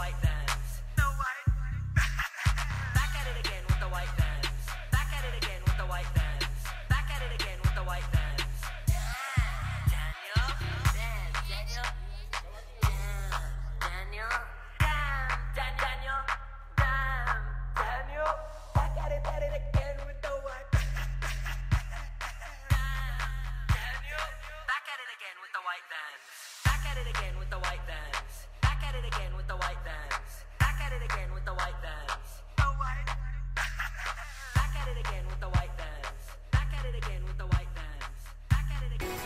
white vans. The white. Back at it again with the white vans. Back at it again with the white vans. Back at it again with the white vans. Daniel. Damn, Daniel. Daniel. Damn, Daniel. Damn, Daniel. Back at it again with the white. Daniel. Back at it again with the white vans. Back at it again with the white vans. Back at it again with the white vans. Back at it again with the white vans. The white. Back at it again with the white vans. Back at it again with the white vans. Back at it again.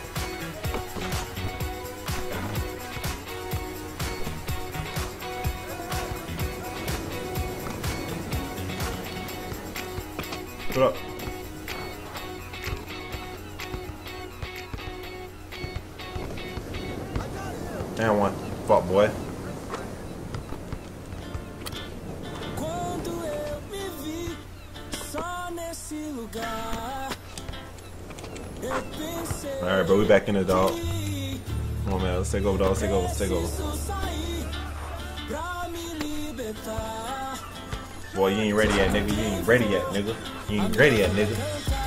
What up? And one. Fuck, boy. Alright, bro, we back in the dog. Come on, man. Let's take over, dog. Let's take over. Let's take over. Boy, you ain't ready yet, nigga. You ain't ready yet, nigga. You ain't ready yet, nigga.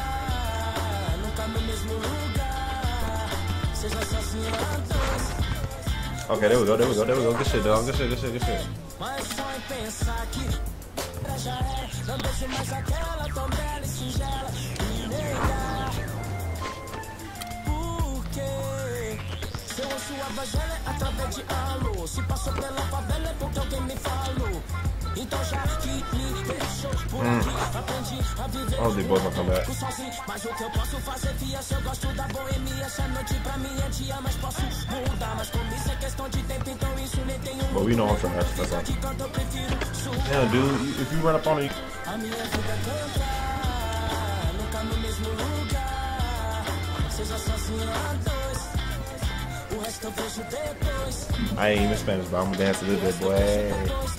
Okay, there we go, there we go, there we go. Good shit, dog. Good shit, good shit, good shit. Oh, they both gonna come back. But we know I'm trash, that's all. Yeah, dude, if you run up on me. I ain't even Spanish, but I'm gonna dance a little bit, boy.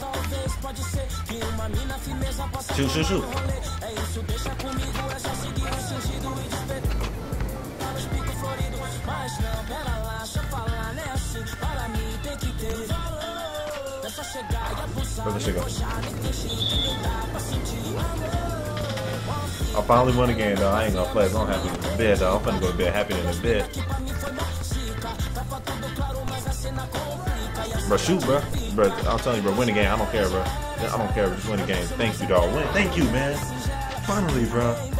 Shoot, shoot, shoot. Where'd this shit go? I finally won the game, though. I ain't gonna play. I'm happy in bed, though. I'm finna go to bed happy in the bed. Bro, shoot, bro. Bro, I'm telling you, bro, win the game. I don't care, bro. I don't care. Just win the game. Thank you, dog. Win. Thank you, man. Finally, bro.